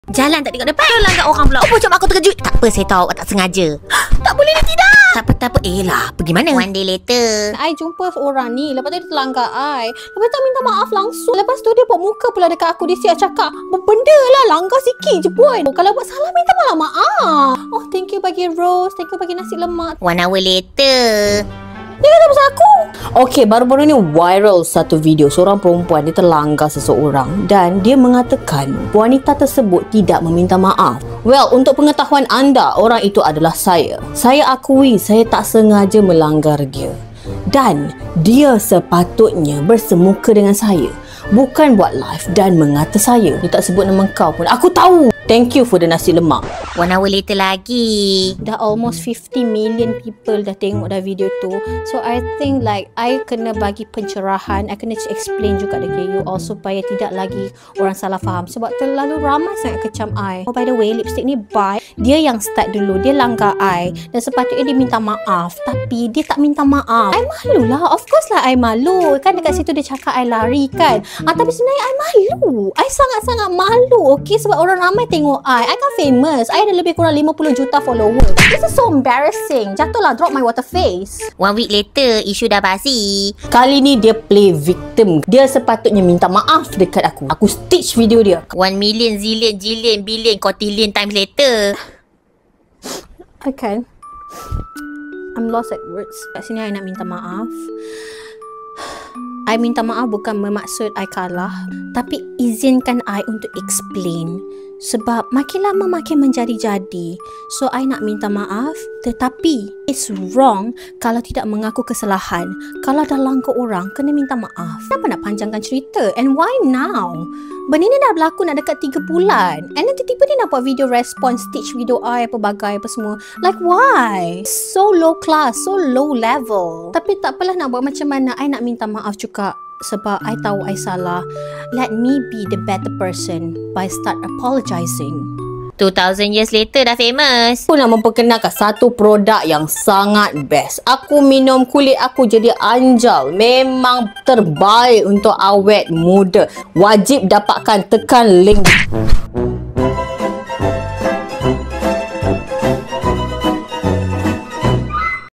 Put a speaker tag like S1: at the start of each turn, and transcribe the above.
S1: Jalan tak tengok depan. Dia langgar orang pula. Oh, macam aku terkejut. Tak apa, saya tahu tak sengaja. Tak boleh ni, tidak. Tak apa, tak apa. Lah, pergi mana? One day later.
S2: I jumpa orang ni. Lepas tu dia terlanggar I. Lepas tu minta maaf langsung. Lepas tu dia buat muka pula dekat aku. Dia siap cakap, benda lah, langgar sikit je pun. Kalau buat salah, minta maaf. Oh, thank you bagi rose. Thank you bagi nasi lemak.
S1: 1 hour later.
S2: Dia kata pasal aku. Okay, baru-baru ni viral satu video. Seorang perempuan dia terlanggar seseorang dan dia mengatakan wanita tersebut tidak meminta maaf. Well, untuk pengetahuan anda, orang itu adalah saya. Saya akui saya tak sengaja melanggar dia. Dan dia sepatutnya bersemuka dengan saya. Bukan buat live dan mengata saya. Dia tak sebut nama kau pun. Aku tahu. Thank you for the nasi lemak.
S1: 1 hour later lagi.
S2: Dah almost 50 million people dah tengok dah video tu. So I think like I kena bagi pencerahan. I kena explain juga dekat you all supaya tidak lagi orang salah faham. Sebab terlalu ramai sangat kecam I. Oh, by the way, lipstick ni buy. Dia yang start dulu. Dia langgar I. Dan sepatutnya dia minta maaf. Tapi dia tak minta maaf. I malu lah. Of course lah I malu. Kan dekat situ dia cakap I lari kan. Tapi sebenarnya I malu. I sangat-sangat malu. Okay, sebab orang ramai tengok I kan famous. I ada lebih kurang 50 juta followers. This is so embarrassing. Jatuhlah, drop my water face.
S1: 1 week later, isu dah basi.
S2: Kali ni dia play victim. Dia sepatutnya minta maaf dekat aku. Aku stitch video dia.
S1: 1 million, zillion, jillion, billion, quadrillion times later.
S2: Okay, I'm lost at words. Kat sini I nak minta maaf. I minta maaf bukan bermaksud I kalah, tapi izinkan I untuk explain. Sebab makin lama makin menjadi-jadi. So I nak minta maaf, tetapi it's wrong kalau tidak mengaku kesalahan. Kalau dah langgar orang, kena minta maaf. Kenapa nak panjangkan cerita? And why now? Benda ni dah berlaku nak dekat 3 bulan. And then tiba-tiba dia nak buat video response, stitch video I apa bagai apa semua. Like why? So low class, so low level. Tapi tak apalah, nak buat macam mana, I nak minta maaf juga. Sebab I tahu I salah. Let me be the better person by start apologizing.
S1: 2000 years later dah famous.
S2: Aku nak memperkenalkan satu produk yang sangat best. Aku minum, kulit aku jadi anjal. Memang terbaik untuk awet muda. Wajib dapatkan, tekan link.